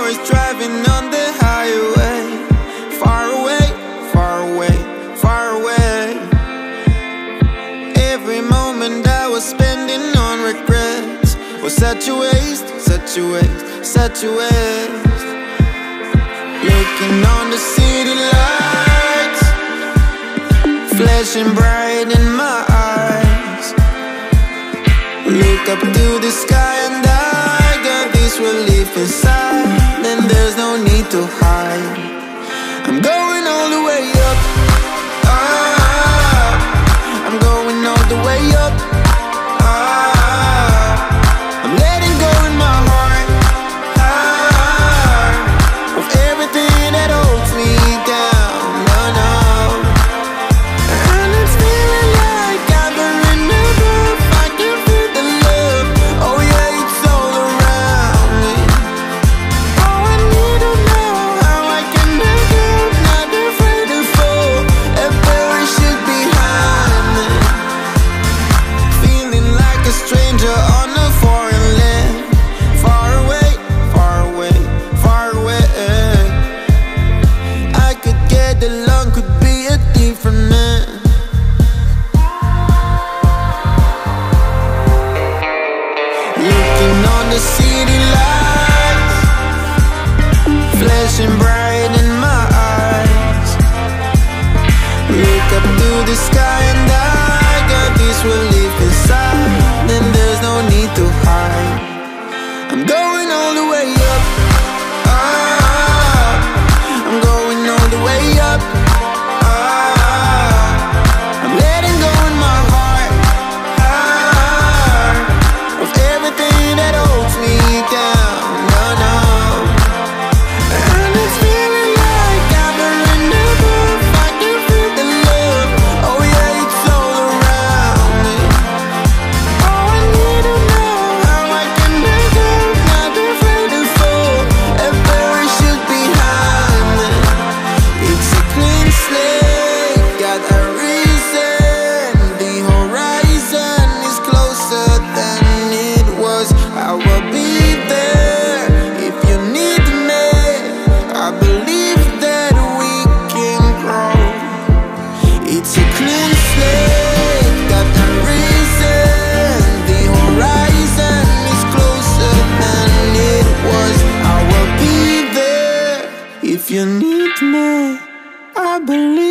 hours driving on the highway. Far away, far away, far away. Every moment I was spending on regrets was such a waste, such a waste, such a waste. Looking on the city lights, flashing bright in my eyes. Look up to the sky and I got this relief inside. Then there's no need to hide. I'm going all the way up, ah, I'm going all the way up, ah, I'm letting go in my heart, ah, of everything that holds me down, no, no. And it's feeling like I've been enough. I can feel the love, oh yeah, it's all around me. Oh, I need to know how I can make it, not afraid to fall and parachute behind me. Feeling like a stranger on a foreign land, far away, far away, far away. I could get along, could be a different man. Looking on the city lights, flashing bright in my eyes. Look up to the sky and I got this relief inside. Then there's no need to hide. I'm going all the way up, ah, I'm going all the way up, ah, I'm letting go in my heart, ah, of everything that holds me down, no, no. And it's feeling like I've been enough. I can feel the love, oh yeah, it's all around me. Oh, I need to know how I can make it, not afraid to fall and parachute behind me. It's a clean slate, got a reason. The horizon is closer than it was. I will be there if you need me. I believe that we can grow. It's a clean slate, got a reason. The horizon is closer than it was. I will be there if you need me. I believe